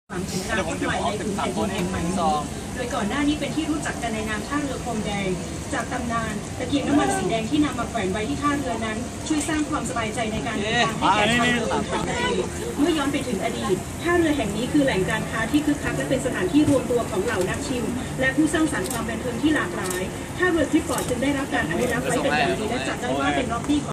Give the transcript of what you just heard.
ความถึงอนาคตใหม่ในผืนแผ่นดินแห่งใหม่นี้โดยก่อนหน้านี้เป็นที่รู้จักกันในนามท่าเรือพรมแดงจากตำนานตะเกียงน้ำมันสีแดงที่นำมาแขวนไว้ที่ท่าเรือนั้นช่วยสร้างความสบายใจในการเดินทางให้แก่ชาวเรือบนทางทะเลเมื่อย้อนไปถึงอดีตท่าเรือแห่งนี้คือแหล่งการค้าที่คึกคักและเป็นสถานที่รวมตัวของเหล่านักชิมและผู้สร้างสรรค์ความบันเทิงที่หลากหลายท่าเรือทริปปอร์ตจึงได้รับการอนุรักษ์ไว้เป็นอย่างดีและจัดได้ว่าเป็นล็อบบี้